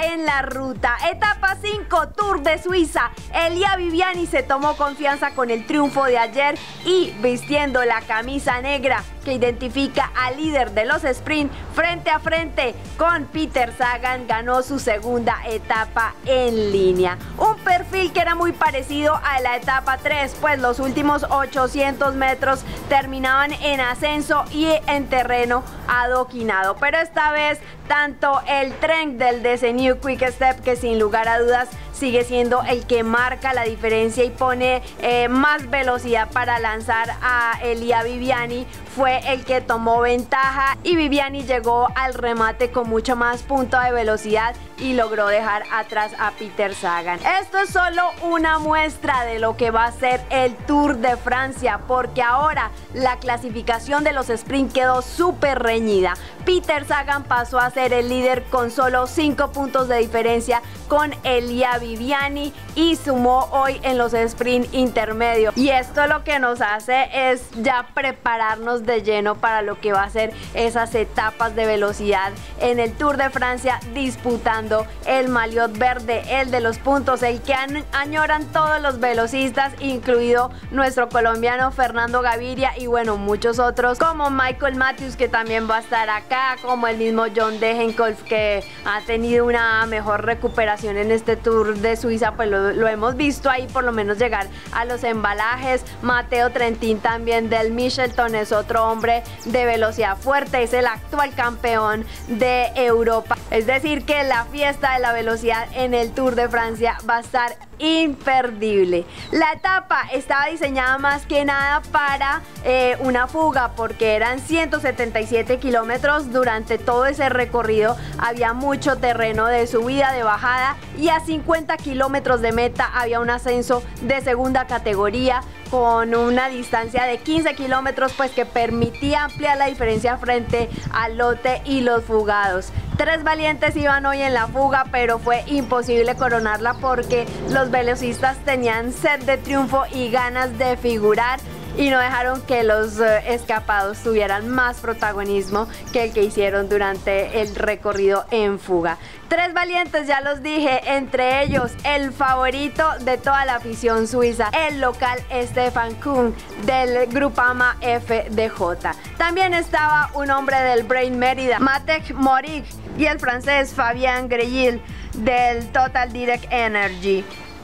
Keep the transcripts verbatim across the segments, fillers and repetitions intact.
en la ruta. Etapa cinco, Tour de Suiza. Elia Viviani se tomó confianza con el triunfo de ayer y vistiendo la camisa negra que identifica al líder de los sprint frente a frente con Peter Sagan, ganó su segunda etapa en línea. Un perfil que era muy parecido a la etapa tres, pues los últimos ochocientos metros terminaban en ascenso y en terreno adoquinado, pero esta vez tanto el tren del D C New Quick Step, que sin lugar a dudas sigue siendo el que marca la diferencia y pone eh, más velocidad para lanzar a Elia Viviani, fue el que tomó ventaja y Viviani llegó al remate con mucho más punto de velocidad y logró dejar atrás a Peter Sagan. Esto es solo una muestra de lo que va a ser el Tour de Francia, porque ahora la clasificación de los sprint quedó súper reñida. Peter Sagan pasó a ser el líder con solo cinco puntos de diferencia con Elia Viviani y sumó hoy en los sprint intermedios. Y esto lo que nos hace es ya prepararnos de lleno para lo que va a ser esas etapas de velocidad en el Tour de Francia, disputando el maillot verde, el de los puntos, el que añoran todos los velocistas, incluido nuestro colombiano Fernando Gaviria y bueno, muchos otros como Michael Matthews, que también va a estar acá, como el mismo John Degenkolb, que ha tenido una mejor recuperación en este Tour de Suiza, pues lo, lo hemos visto ahí por lo menos llegar a los embalajes. Matteo Trentin también del Michelton es otro hombre de velocidad fuerte, es el actual campeón de Europa. Es decir que la fiesta de la velocidad en el Tour de Francia va a estar imperdible. La etapa estaba diseñada más que nada para eh, una fuga, porque eran ciento setenta y siete kilómetros. Durante todo ese recorrido había mucho terreno de subida, de bajada, y a cincuenta kilómetros de meta había un ascenso de segunda categoría con una distancia de quince kilómetros, pues que permitía ampliar la diferencia frente al lote y los fugados. Tres valientes iban hoy en la fuga, pero fue imposible coronarla porque los velocistas tenían sed de triunfo y ganas de figurar y no dejaron que los eh, escapados tuvieran más protagonismo que el que hicieron durante el recorrido en fuga. Tres valientes, ya los dije, entre ellos el favorito de toda la afición suiza, el local Stefan Küng del Groupama F D J. También estaba un hombre del Brain Mérida, Matej Morig, y el francés Fabien Greyil del Total Direct Energy.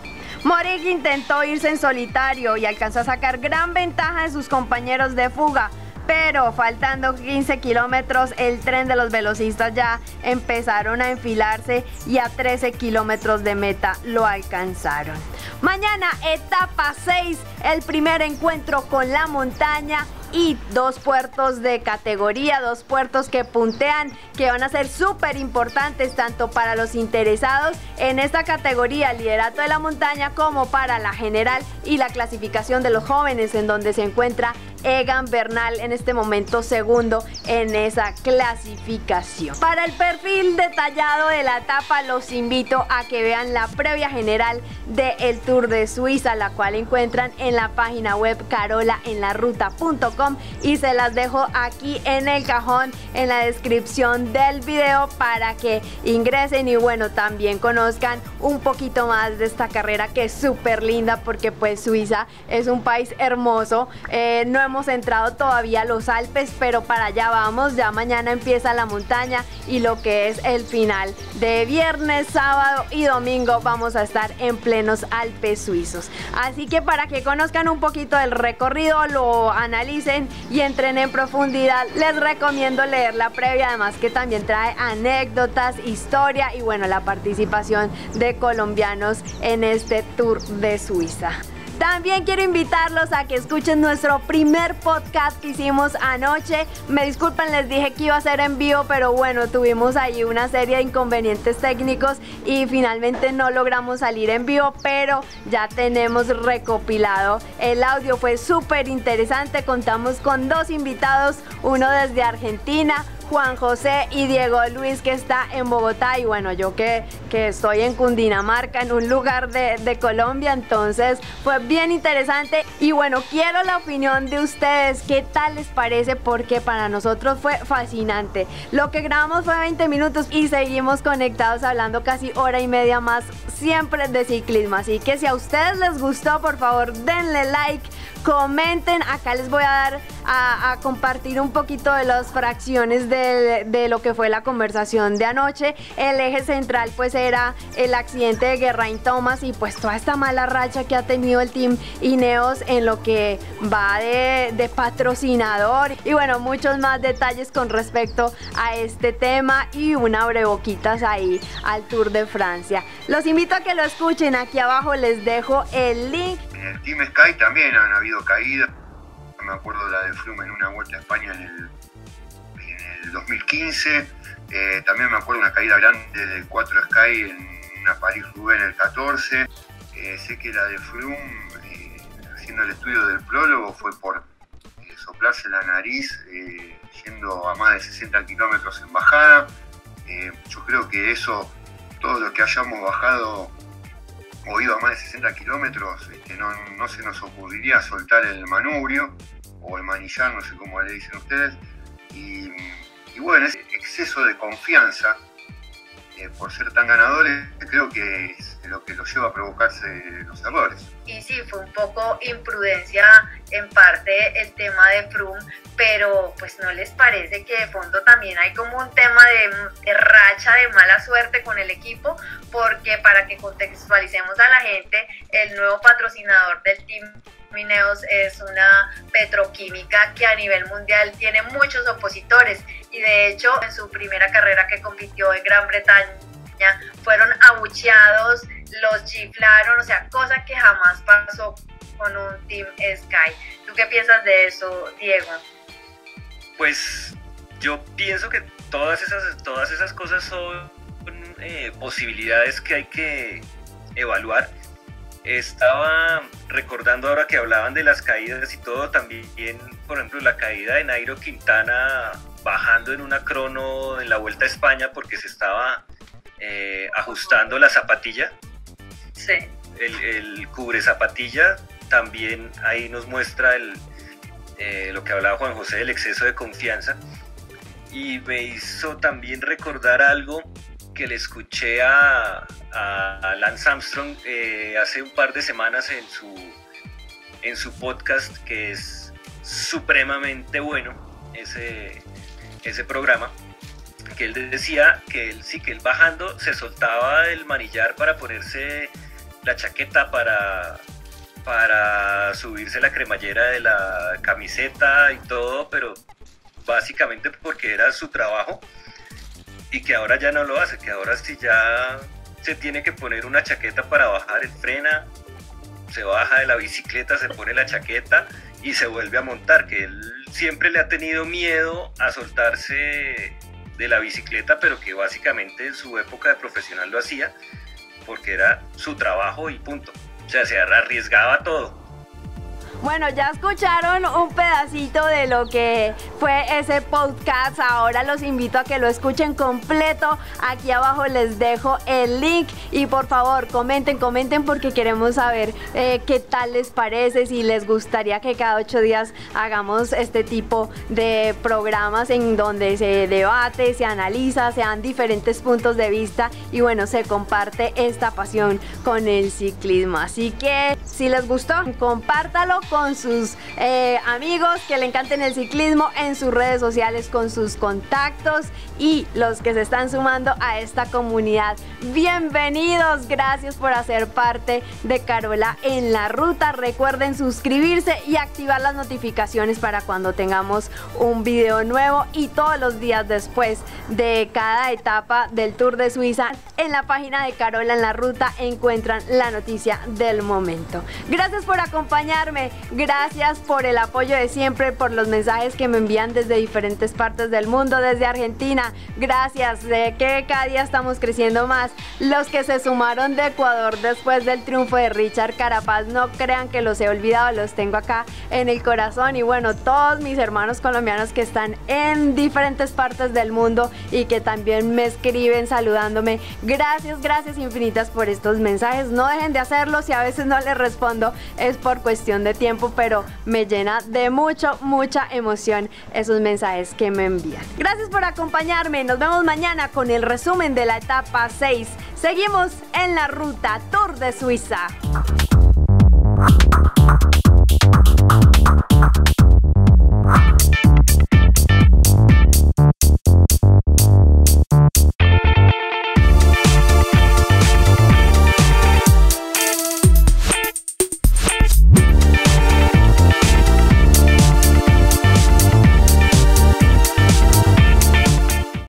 Morig intentó irse en solitario y alcanzó a sacar gran ventaja de sus compañeros de fuga, pero faltando quince kilómetros el tren de los velocistas ya empezaron a enfilarse y a trece kilómetros de meta lo alcanzaron. Mañana etapa seis, el primer encuentro con la montaña y dos puertos de categoría, dos puertos que puntean, que van a ser súper importantes tanto para los interesados en esta categoría, el liderato de la montaña, como para la general y la clasificación de los jóvenes, en donde se encuentra Egan Bernal en este momento segundo en esa clasificación. Para el perfil detallado de la etapa los invito a que vean la previa general del Tour de Suiza, la cual encuentran en la página web carola en la ruta punto com, y se las dejo aquí en el cajón en la descripción del video para que ingresen y bueno, también conozcan un poquito más de esta carrera que es súper linda, porque pues Suiza es un país hermoso. eh, no hemos entrado todavía a los Alpes, pero para allá vamos. Ya mañana empieza la montaña y lo que es el final de viernes, sábado y domingo vamos a estar en plenos Alpes suizos. Así que para que conozcan un poquito del recorrido, lo analicen y entren en profundidad, les recomiendo leer la previa, además que también trae anécdotas, historia y bueno, la participación de colombianos en este Tour de Suiza. También quiero invitarlos a que escuchen nuestro primer podcast que hicimos anoche. Me disculpen, les dije que iba a ser en vivo, pero bueno, tuvimos ahí una serie de inconvenientes técnicos y finalmente no logramos salir en vivo, pero ya tenemos recopilado el audio. Fue súper interesante, contamos con dos invitados, uno desde Argentina, Juan José y Diego Luis, que está en Bogotá, y bueno, yo que, que estoy en Cundinamarca, en un lugar de, de Colombia, entonces fue bien interesante. Y bueno, quiero la opinión de ustedes, ¿qué tal les parece? Porque para nosotros fue fascinante. Lo que grabamos fue veinte minutos y seguimos conectados hablando casi hora y media más, siempre de ciclismo. Así que si a ustedes les gustó, por favor denle like, comenten. Acá les voy a dar a, a compartir un poquito de las fracciones de, de lo que fue la conversación de anoche. El eje central pues era el accidente de Geraint Thomas y pues toda esta mala racha que ha tenido el Team Ineos en lo que va de, de patrocinador, y bueno, muchos más detalles con respecto a este tema y un abreboquitas ahí al Tour de Francia. Los invito a que lo escuchen, aquí abajo les dejo el link. En el Team Sky también han habido caídas. Me acuerdo la de Froome en una Vuelta a España en el, en el dos mil quince. Eh, también me acuerdo una caída grande de cuatro Sky en una París-Roubaix en el catorce. Eh, sé que la de Froome, eh, haciendo el estudio del prólogo, fue por eh, soplarse la nariz, eh, yendo a más de sesenta kilómetros en bajada. Eh, yo creo que eso, todos los que hayamos bajado o ido a más de sesenta kilómetros, este, no, no se nos ocurriría soltar el manubrio o el manillar, no sé cómo le dicen ustedes. Y, y bueno, ese exceso de confianza eh, por ser tan ganadores, creo que es lo que los lleva a provocarse los errores. Y sí, fue un poco imprudencia en parte el tema de Froome, pero pues no les parece que de fondo también hay como un tema de, de racha, de mala suerte con el equipo, porque para que contextualicemos a la gente, el nuevo patrocinador del Team Ineos es una petroquímica que a nivel mundial tiene muchos opositores, y de hecho en su primera carrera que compitió en Gran Bretaña fueron abucheados, los chiflaron, o sea, cosa que jamás pasó con un Team Sky. ¿Tú qué piensas de eso, Diego? Pues yo pienso que todas esas, todas esas cosas son eh, posibilidades que hay que evaluar. Estaba recordando ahora que hablaban de las caídas y todo, también, por ejemplo, la caída de Nairo Quintana bajando en una crono en la Vuelta a España porque se estaba eh, ajustando la zapatilla. Sí. El, el cubre zapatilla también ahí nos muestra el, eh, lo que hablaba Juan José del exceso de confianza, y me hizo también recordar algo que le escuché a, a Lance Armstrong eh, hace un par de semanas en su, en su podcast, que es supremamente bueno ese, ese programa, que él decía que él sí, que él bajando se soltaba el manillar para ponerse la chaqueta, para, para subirse la cremallera de la camiseta y todo, pero básicamente porque era su trabajo, y que ahora ya no lo hace, que ahora sí ya se tiene que poner una chaqueta para bajar, el frena, se baja de la bicicleta, se pone la chaqueta y se vuelve a montar, que él siempre le ha tenido miedo a soltarse de la bicicleta, pero que básicamente en su época de profesional lo hacía porque era su trabajo y punto. O sea, se arriesgaba todo. Bueno, ya escucharon un pedacito de lo que fue ese podcast. Ahora los invito a que lo escuchen completo. Aquí abajo les dejo el link y por favor comenten, comenten porque queremos saber eh, qué tal les parece, si les gustaría que cada ocho días hagamos este tipo de programas en donde se debate, se analiza, se dan diferentes puntos de vista y bueno, se comparte esta pasión con el ciclismo. Así que si les gustó, compártalo con sus eh, amigos que le encanten el ciclismo, en sus redes sociales, con sus contactos y los que se están sumando a esta comunidad. Bienvenidos, gracias por hacer parte de Carola en la Ruta. Recuerden suscribirse y activar las notificaciones para cuando tengamos un video nuevo, y todos los días después de cada etapa del Tour de Suiza en la página de Carola en la Ruta encuentran la noticia del momento. Gracias por acompañarme. Gracias por el apoyo de siempre, por los mensajes que me envían desde diferentes partes del mundo, desde Argentina. Gracias, sé que cada día estamos creciendo más. Los que se sumaron de Ecuador después del triunfo de Richard Carapaz, no crean que los he olvidado, los tengo acá en el corazón. Y bueno, todos mis hermanos colombianos que están en diferentes partes del mundo y que también me escriben saludándome. Gracias, gracias infinitas por estos mensajes. No dejen de hacerlo, si a veces no les respondo es por cuestión de tiempo, pero me llena de mucho, mucha emoción esos mensajes que me envían. Gracias por acompañarme, nos vemos mañana con el resumen de la etapa seis. Seguimos en la ruta Tour de Suiza.